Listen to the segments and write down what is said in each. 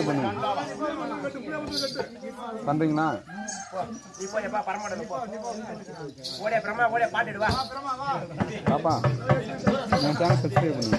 Subscribe பண்ணுங்க. பண்றீங்களா? பாப்பா என் சேனல் சப்ஸ்கிரைப் பண்ணுங்க.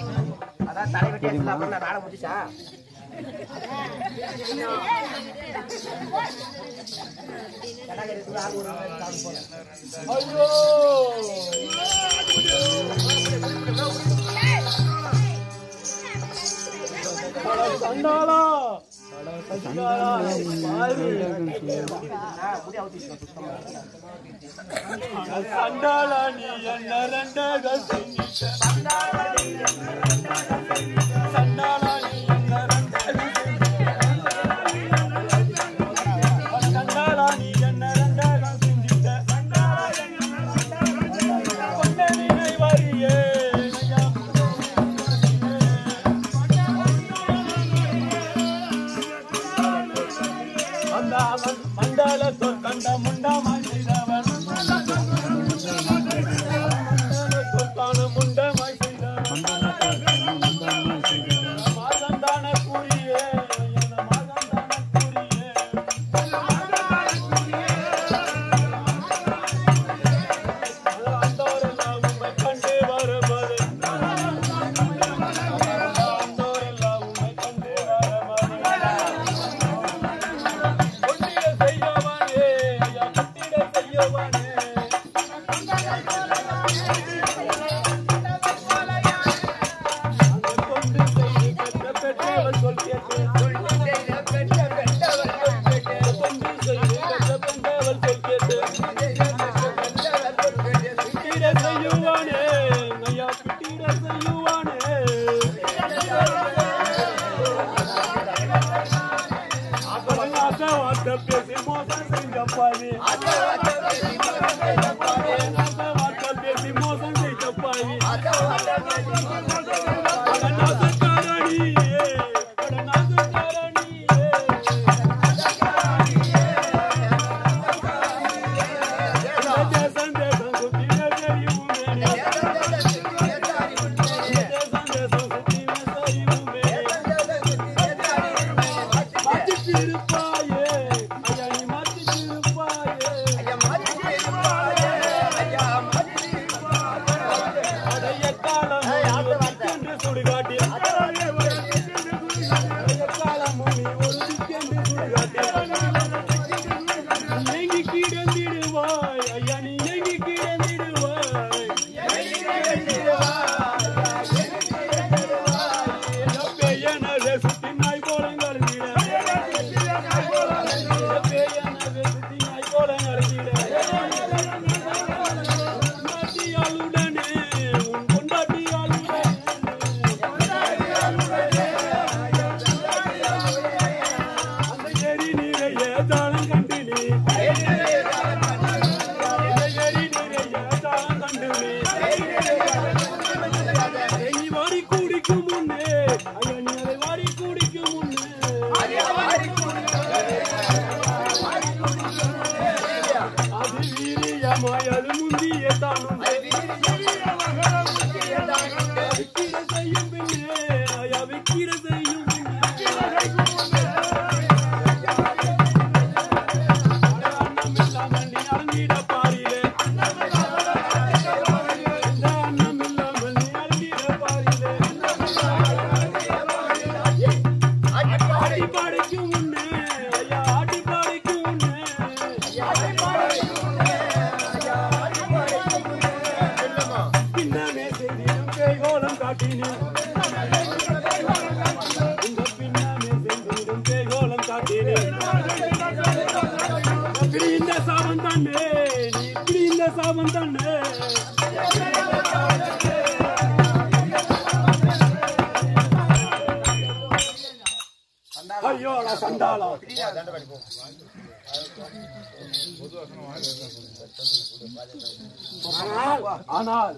ஆனால்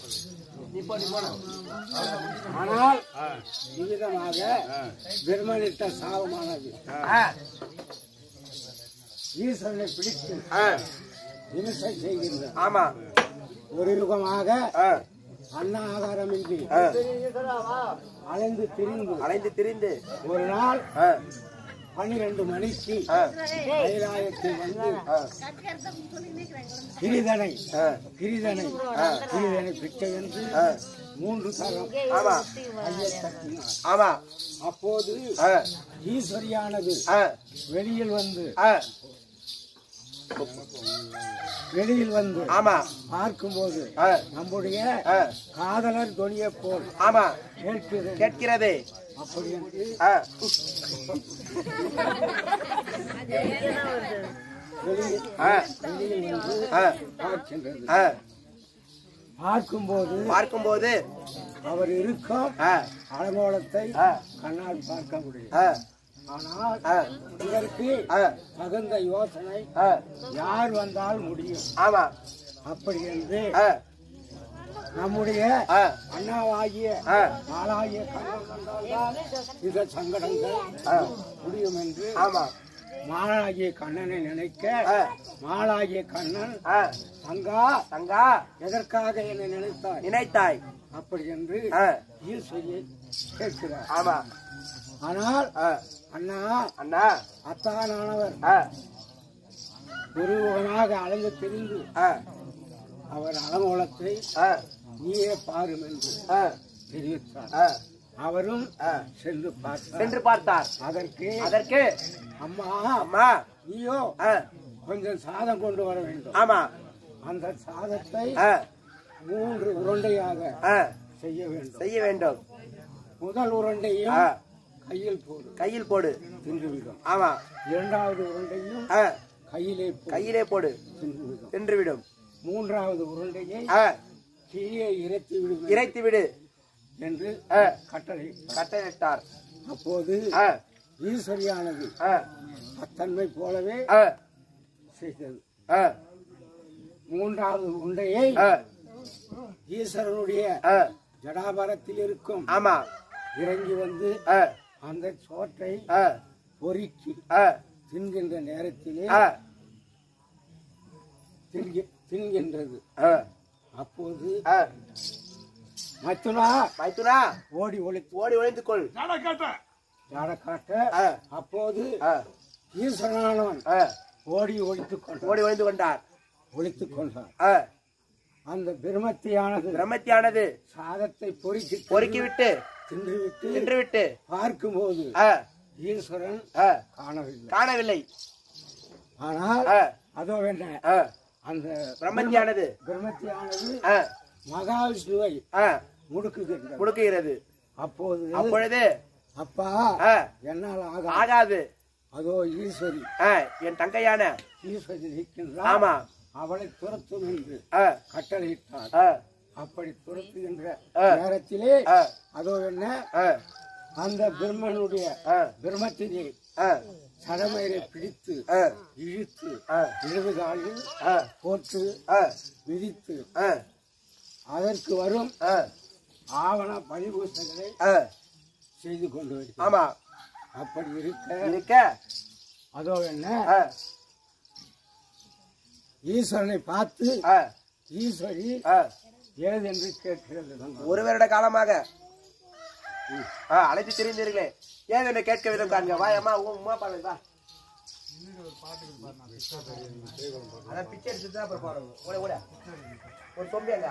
இவ்விதமாக பிரம்மனிட்ட சாபமானது ஈஸ்வரனை பிடித்து இம்சை செய்கின்ற ஒரு யுகமாக அன்ன ஆகாரமின்றி அலைந்து திரிந்து ஒரு நாள் 12 மணிக்கு கைலாயத்தில் வந்து கிரிதனை பிச்சை என்று 3 தரம் ஆமா. அப்போது ஈஸ்வரியானது வெளியில் வந்து ஆமா பார்க்கும்போது நம்முடைய காதலர் தொனியை போல் ஆமா கேட்கிறது. அப்படி பார்க்கும்போது அவர் இருக்கும் அலங்கோலத்தை கண்ணால் பார்க்க முடியும். ஆனால் இதற்கு தகுந்த யோசனை யார் வந்தால் முடியும். ஆமா. அப்படி என்று நம்முடைய அண்ணாவாகிய நாளாகிய கண்ணன் வந்தால்தான் இந்த சங்கடங்கள் முடியும் என்று மாலாகிய கண்ணனை நினைக்க மாலாகிய கண்ணன் தங்கா எதற்காக என்னை நினைத்தாய் அப்படி என்று ஈஸ்வரியை கேட்கிறார். ஆமா. ஆனால் அண்ணா அத்தானானவர் ஒருவனாக அலைந்து தெரிந்து அவர் அலங்கோலத்தை நீயே பாரும் என்று தெரிவித்தார். அவரும் சென்று பார்த்தார். அதற்கு அம்மா நீயோ கொஞ்சம் சாதம் கொண்டு வர வேண்டும். ஆமா. அந்த சாதத்தை 3 உருண்டையாக செய்ய வேண்டும். முதல் உருண்டையும் கையில் போடு தின்றுவிடும். ஆமா. இரண்டாவது உருண்டையும் கையிலே போடு தின்றுவிடும். மூன்றாவது உருண்டையை கீழே இறைத்து விடு என்று கட்டளையிட்டார். அப்போது ஈஸ்வரியானது அத்தன்மை போலவே செய்தது. மூன்றாவது உருண்டையை ஈஸ்வரனுடைய ஜடாபாரத்தில் இருக்கும் இறங்கி வந்து அந்த சோற்றை பொறுக்கி தின்கின்ற நேரத்திலே தின்கின்றது. அப்போது மைத்துனா ஓடி ஒளிந்து கொள் காட்ட. அப்போது ஈஸ்வரனானவன் ஓடி ஒளித்துக் கொண்டார். அந்த பிரம்மத்தியானது சாதத்தை பொறுக்கிவிட்டு தின்றுவிட்டு பார்க்கும்போது ஈஸ்வரன் காணவில்லை. ஆனால் அதோ வேண்ட அந்த பிரம்மத்தியானது மகாவிஷ்ணுவை முடுக்குகிறது. அப்பொழுது அப்பா என்னால் ஆகாது, அதோ ஈஸ்வரி என் தங்கையான ஈஸ்வரி இருக்கின்றார், அவளை துரத்தும் என்று கட்டளையிட்டார். அப்படி துரத்துகின்ற நேரத்திலே அதோ என்ன அந்த பிரம்மத்தினை சடமயிரை பிடித்து இழுத்து இடதுகாலில் போட்டு விதித்து அதற்கு வரும் ஆவண பழிபூசங்களை செய்து கொண்டு வருகிறார். அப்படி இருக்க அதோ என்ன ஈஸ்வரனை பார்த்து ஈஸ்வரி ஏது என்று கேட்கிறது. 1 வருட காலமாக அழைத்து தெரிந்தீர்களே, ஏன் என்ன கேட்க விதம் காண்க. வாயம்மா உமா பாருங்க. அதான் பிச்சை எடுத்துதான் அப்புறம் பாருங்க. ஓட ஒரு சொம்பியாங்க.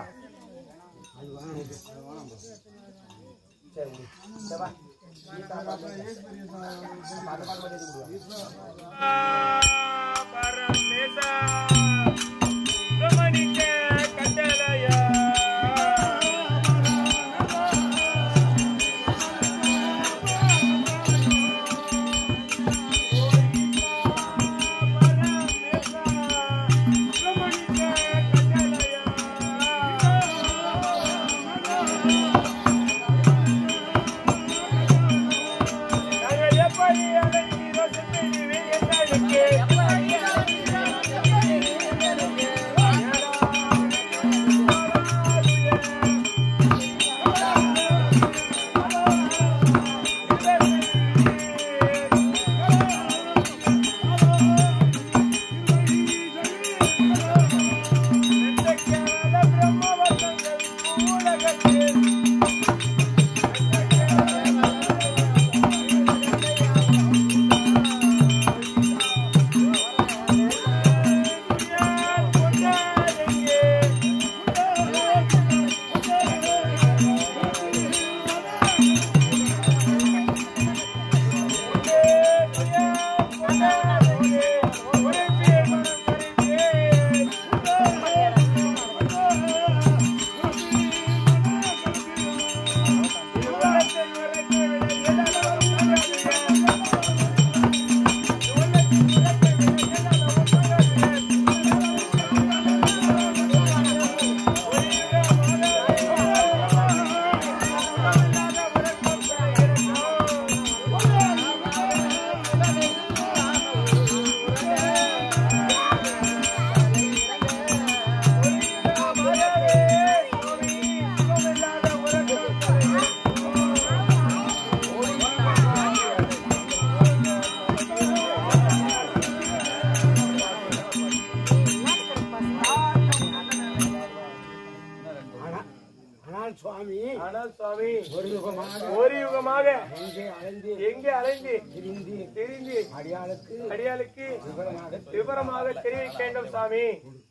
ஒரு யுகமாக எங்கே அலைந்து திரிந்து அடியாளுக்கு விவரமாக தெரிவிக்க வேண்டும் சாமி.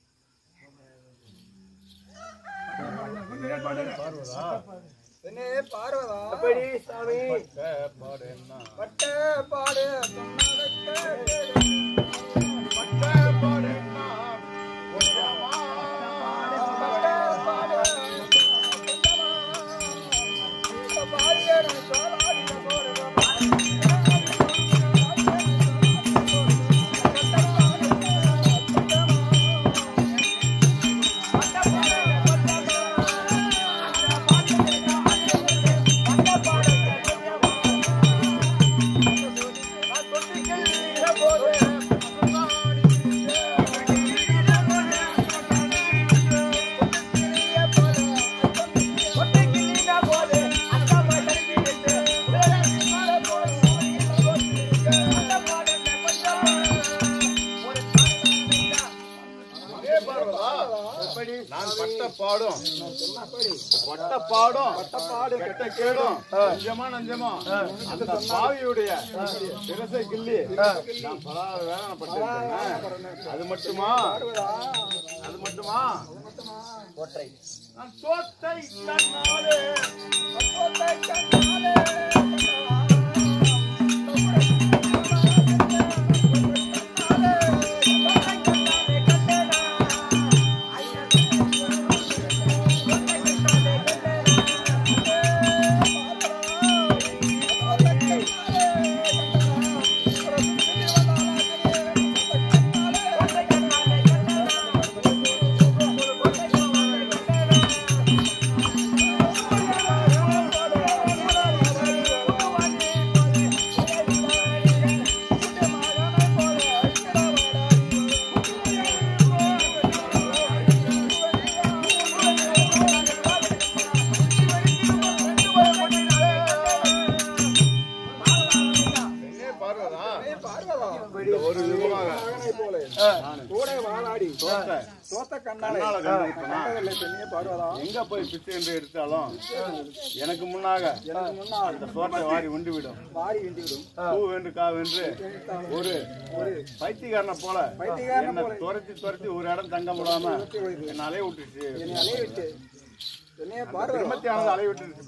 அப்படி சாமி அது மட்டுமா ஒற்றை சோத்தை கண்ணாலே எங்க போய் பிச்சை என்று எடுத்தாலும் எனக்கு முன்னாக அந்த சோற்றை வாரி உண்டிவிடும். பூ வென்று கா வென்று ஒரு பைத்தியக்காரனை போல என்னை துரத்தி ஒரு இடம் தங்க முடியாம என்ன அலைய விட்டுச்சு. திருமத்தியானது அலைய விட்டுருச்சு.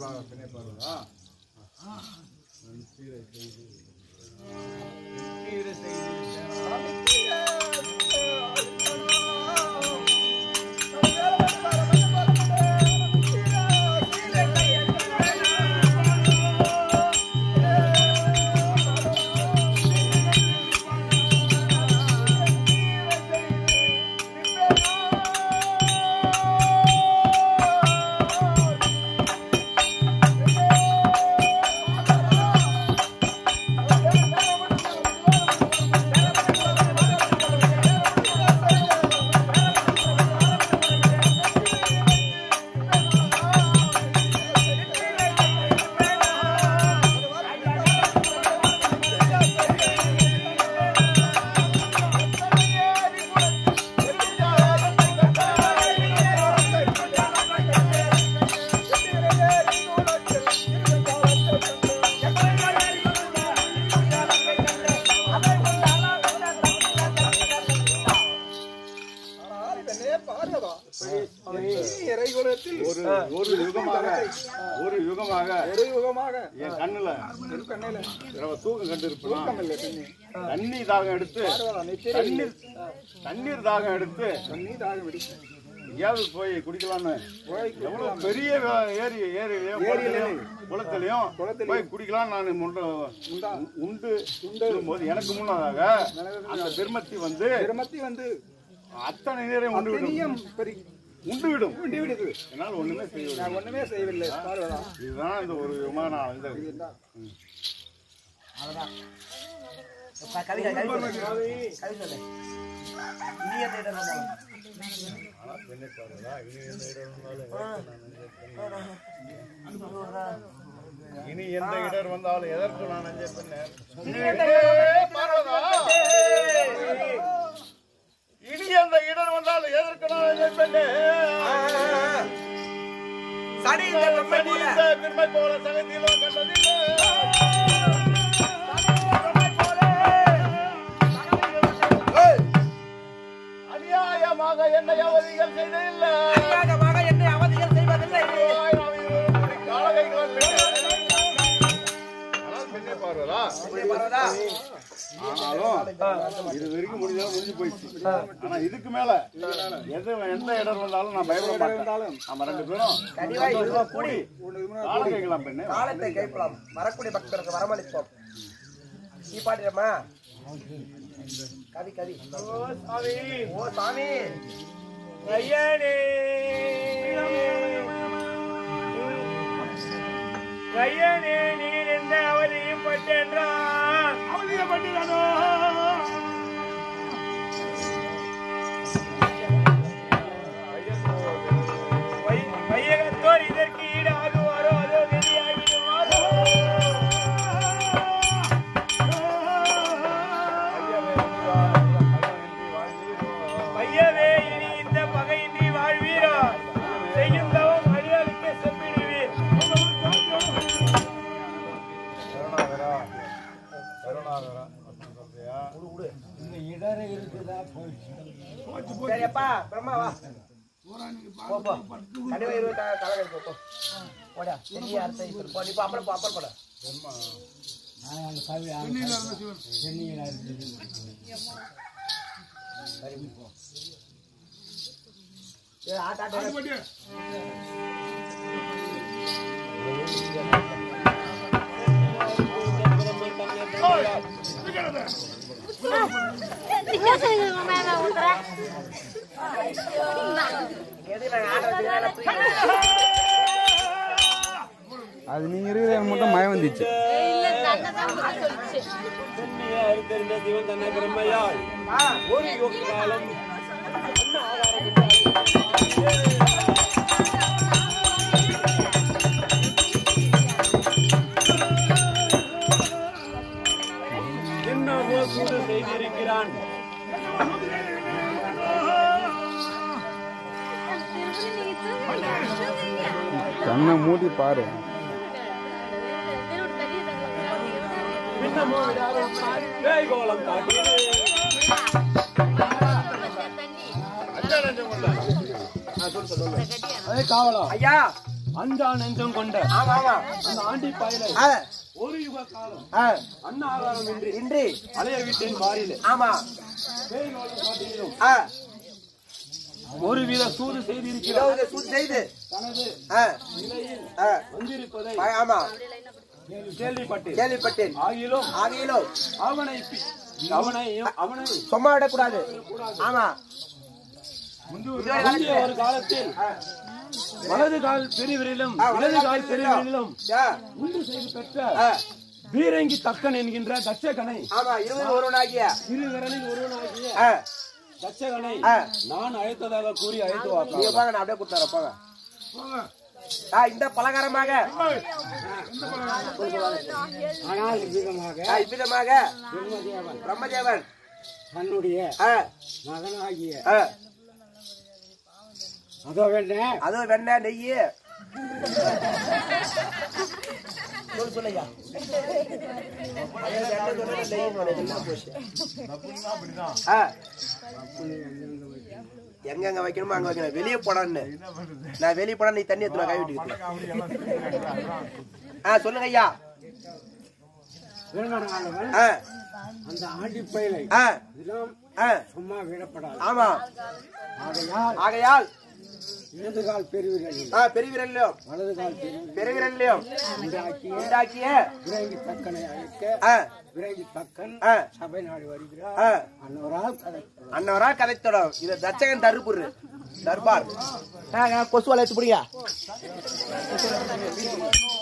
ஒரு யுகமாக என் கண்ணுல தூக்கம் கண்டு இருப்பேன். தண்ணீர் தாகம் எடுத்து எங்கேயாவது போய் குடிக்கலாம்னு எவ்வளவு பெரிய ஏரியிலையும் குளத்திலையும் போய் குடிக்கலாம் நான் உண்டு போது எனக்கு முன்னதாக அந்த பெருமத்தி வந்து அத்தனை நேரம் உண்டுவிடும். என்னால் ஒண்ணுமே செய்யவில்லை. இதுதான் இந்த ஒரு விமான இனி எந்த இடர் வந்தாலும் எதற்கு நான் அஞ்ச பின்னர் இனி எந்த இடர் வந்தாலும் எதற்கு நான் அஞ்ச பின்னர் சடிந்த பெருமை போல சகதியிலோ கண்டதில்லை. அநியாயமாக என்னை அவதிகள் செய்ததில்லை. ஆனாலும் இது வரைக்கும் முடிஞ்சு போயிடுச்சு. ஆனா இதுக்கு மேல எந்த இடம் இருந்தாலும் நான் பயப்பட மாட்டேன். நம்ம 2 பேரும் கூடி காலை கைக்கலாம். பெண்ணு காலத்தை கைப்பலாம். வரக்கூடிய பக்தருக்கு வரமளிப்போம். நீ பாடுறமா கவி கவி. ஓ சாமி ஐயனே ஐயனே நீர் எந்த அவதியும் பட்டென்றான். அவதியப்பட்டானோ வையகத்தோர் இதற்கு ஈடாகுவாரோ அதோ கதியாகிடுவாரோ. ஐயவே இனி இந்த பகையின்றி வாழ்வீரா. செய்யும் தவம் அடியாளுக்கு செப்பிடுவீர். சரிப்பா பிரம்மா வா. கடிவா 20 தலைகள் போ. போடா சென்னி அர்த்தம் இப்போ போ. நீ அப்புறம் அப்புறம் போடா. அது நீங்க இருக்கிற மட்டும் மயம் வந்துச்சு. என்னவோ கூட செய்திருக்கிறான். கண்ணை மூடி பாரு. கோலம் காட்டி காவலம் ஐயா அஞ்சா நெஞ்சம் கொண்ட அந்த ஆண்டி பாயிலை ஒரு யுக காலம் அன்ன ஆகாரம் இன்றி அலைய வீட்டின் வாரில் ஆமா ஒரு வித சூது செய்திருக்கிறார். சூது செய்து தனது நிலையில் வந்திருப்பதை ஆமா கேள்விப்பட்டேன். ஆகிலும் அவனை சும்மா விடக்கூடாது. ஆமா ஒரு காலத்தில் வலது கால் பெரியவரிலும் இடது கால் பெரியவரிலும் உண்டு செய்து பெற்ற வீரங்கி தக்கன் என்கின்ற தட்சகனை இருவிரலில் ஒருவனாகிய தட்சகனை நான் அழைத்ததாக கூறி அழைத்து வாங்க. அப்படியே கொடுத்தார போங்க. இந்த பலகாரமாக இவ்விதமாக பிரம்மதேவன் தன்னுடைய மகனாகிய அதோ வெண்ண நெய் சொல்லையா எங்க வைக்கணுமோ அங்க வைக்கணும். வெளியே போடான்னு நான் வெளியே போட நீ தண்ணி எடுத்து கை விட்டு சொல்லுங்க ஐயா. அந்த ஆண்டி பயிலை சும்மா விடப்படாது. ஆமா ஆகையால் இடது கால் பெருவிரல்லையும் வலது கால் பெருவிரல்லையும் உண்டாக்கிய விரைங்கி தக்கனை அழைக்க விரைங்கி தக்கன் சபை நாடு வருகிறார். அன்னவரால் கதைத்தொடரும். இது தட்சகன் தர்பார் கொசு வளைத்து பிடிங்க.